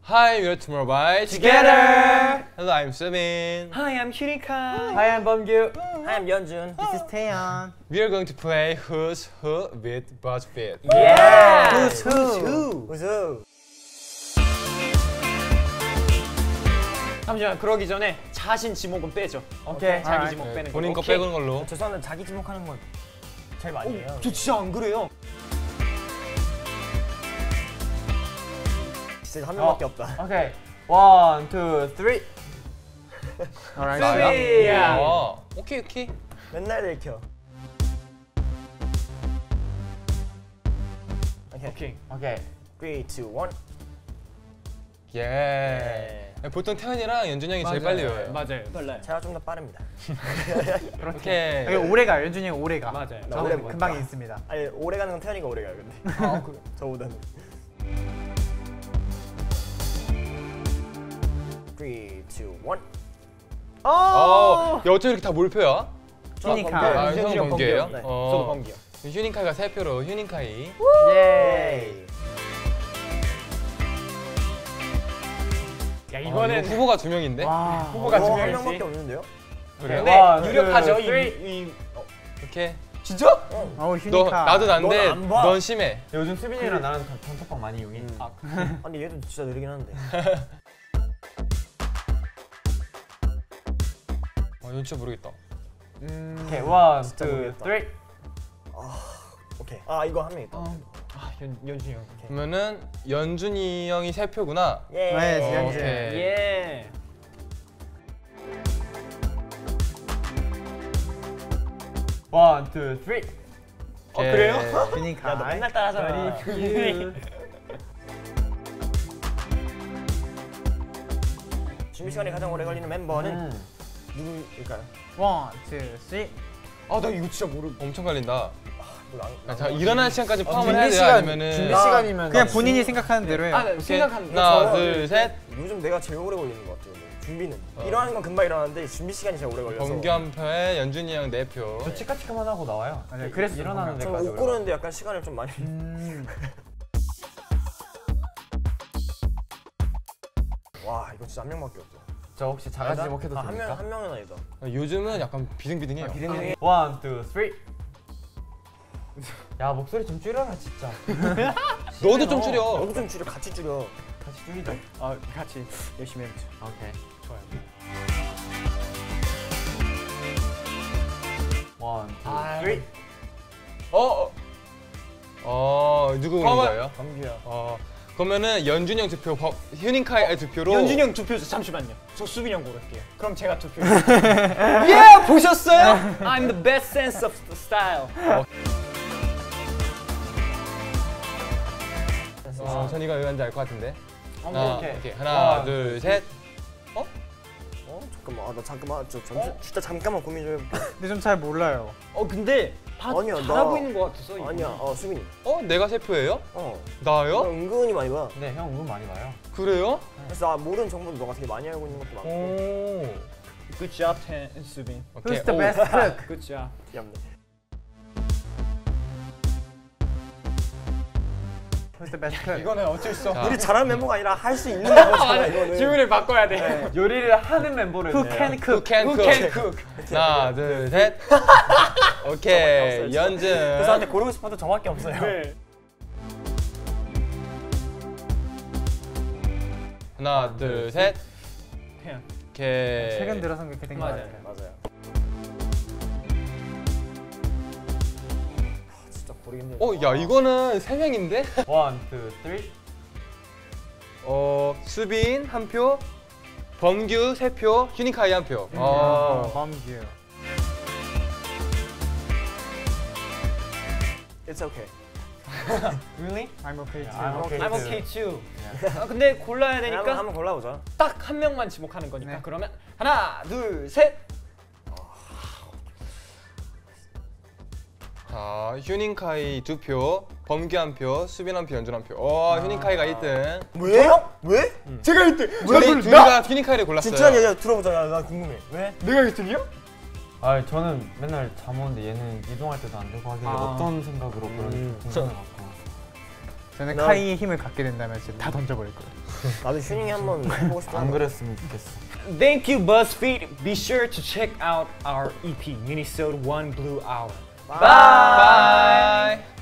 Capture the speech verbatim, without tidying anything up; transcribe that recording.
Hi, we're Tomorrow by Together. Hello, I'm Subin. Hi, I'm Hyunika. Hi, I'm Bumgyu. Hi, I'm Yeonjun. This is Taeyeon. We are going to play Who's Who with BuzzFeed. Yeah. Who's who? Who's who? 잠시만, 그러기 전에 자신 지목은 빼죠. 오케이. 자기 지목 빼는 거. 본인 거 오케이. 빼는 걸로. 죄송한데 자기 지목하는 건 제일 많이 해요. 저 진짜 안 그래요. 진짜 한 명밖에 없다. 오케이. One, two, three. 나야? Three. 어, 오케이, 오케이. 맨날 들켜. 오케이. 오케이. 오케이. three, two, one. 예. 보통 태현이랑 연준이 형이 제일 빨리 외워요. 맞아요. 빨라요. 제가 좀 더 빠릅니다. 오케이. 여기 오래가 연준이 형 오래가. 맞아요. 나 오래 저는 금방 있습니다. 아니 오래 가는 건 태현이가 오래 가요 근데. 아, 그래. 저보다는. three, two, one. 어, 야, 어째 이렇게 다 몰표야? 휴닝카. 아, 현준이 형 형 번개예요? 번개요? 네. 어. 저도 번개요. 휴닝카이가 세 표로 휴닝카이. 예. 야, 아, 이거는 이거 후보가 두 명인데? 와. 후보가 두 한 명이지. 명밖에 없는데요? 그래요? 근데 One, 유력하죠. two, 이, three. 이 어, 이렇게. 진짜? 어, 너 휴닝카. 나도 난데 넌안 봐. 넌 심해. 요즘 수빈이랑 나랑 단톡방 많이 이용해. 음. 아, 아 근데 얘도 진짜 느리긴 한데. 어, 이건 진짜 모르겠다. 음. 오케이. One, 진짜 two, 모르겠다. three. 오케이. 아 이거 한 명 있다. 아, 연 연준이 형. 그러면은 연준이 형이 세 표구나. 예. 네, 연준. 오케이. 예. One, two, three. 어, 그래요? 휴닝카. 야 너 맨날 따라하잖아. 준비 시간이 가장 오래 걸리는 멤버는 음. 누구일까요? One, two, three. 아, 나 이거 진짜 모르. 엄청 갈린다. 이거 안- 아, 자, 일어나는 시간까지 포함을 준비 해야 돼요? 시간, 아니면은 준비 아, 시간이면 그냥 본인이 생각하는 대로 해요. 아, 나 생각한 하나, 저거- 둘, 셋. 요즘 내가 제일 오래 걸리는 것 같아요. 준비는 어. 일어나는 건 금방 일어나는데 준비 시간이 제일 오래 걸려서. 범규 한 표에 연준이 형 네 표. 저 치카치카만 하고 나와요. 맞아요. 그래서 일어나는 저는 데까지. 옷 고르는데 약간 시간을 좀 많이. 음. 와 이거 진짜 한 명밖에 없죠. 저 혹시 자가 지목해도 아, 한 명, 됩니까? 한 명은 아니다. 요즘은 약간 비등비등해요. 비등비등. One, two, three. 야 목소리 좀 줄여라 진짜. 너도 좀 줄여. 너도 좀 줄여, 같이 줄여. 같이 줄이자. 아, 같이 열심히 해보자. 오케이. 좋아요. One, two, 아, three. 어, 어, 어 누구 고른 봐봐. 거예요? 범규야. 어, 그러면은 연준이 형 두 표, 법- 휴닝카이 두 표로. 연준이 형 두 표. 잠시만요. 저 수빈이 형 고를게요. 그럼 제가 두 표. 예, 보셨어요? I'm the best sense of style. 어, 선이가 왜 하는지 알 것 같은데. 하나, 오케이. 오케이. 하나, 원, 둘, 셋. 어? 어 잠깐만, 아, 나 잠깐만, 저 잠시, 진짜 잠깐만 고민 좀 해볼게. 근데 좀 잘 몰라요. 어, 근데 다 아니야, 잘하고 나- 있는 것 같아서. 이거는. 아니야, 어 수빈이. 어? 내가 세 표예요? 어. 나 나요? 은근히 많이 봐. 네, 형 은근 많이 봐요. 그래요? 그래서 나 모르는 정보도 너가 되게 많이 알고 있는 것도 많고. 오. Good job, Tan 수빈. 오케이. Who's the 오. best cook? Good job. 귀엽네. Who's the best cook? 이거는 어쩔 수 없어. 자, 우리 잘하는 멤버가 아니라 할 수 있는 멤버잖아 이거는. 질문을 바꿔야 돼. 요리를 하는 멤버를 Who can Who cook? can Who cook? can cook? 하나, 둘, 셋. 오케이. 없어요, 연준. 죄송한데 고르고 싶어도 저밖에 없어요. 네. 하나, 둘, 셋. 태연. 오케이. 최근 들어서 그렇게 된 거 맞아요. 같아요. 맞아요. 아, 진짜 고르겠네. 어, 야, 이거는 세 명인데? One, two, three. 어, 수빈 한 표, 범규 세 표, 휴닝카이 한 표. 어, 어. 범규. It's okay. Really? I'm okay too. I'm okay I'm too. okay too. 아, 근데 골라야 한번 되니까 한번 골라보자. 딱 한 명만 지목하는 거니까. 네. 그러면 하나, 둘, 셋. 자, 휴닝카이 두 표, 범규 한 표, 수빈 한 표, 연준 한 표. 어, 휴닝카이가 일 등. 왜? 왜? 제가 일 등. 둘이, 둘이가 휴닝카이를 골랐어요. 진짜 얘기야 들어보자. 나, 나 궁금해. 왜? 내가 일 등이요? 아, 저는 맨날 잠 오는데 얘는 이동할 때도 안 되고 하길래 아. 어떤 생각으로 그런 음. 궁금해 갖고. 저는 나- 카이의 힘을 갖게 된다면 진짜 다 던져버릴 거예요. 나도 휴닝이 한번 해보고 싶다. 안 그랬으면 좋겠어. Thank you, BuzzFeed. Be sure to check out our E P, Minisode One Blue Hour. Bye.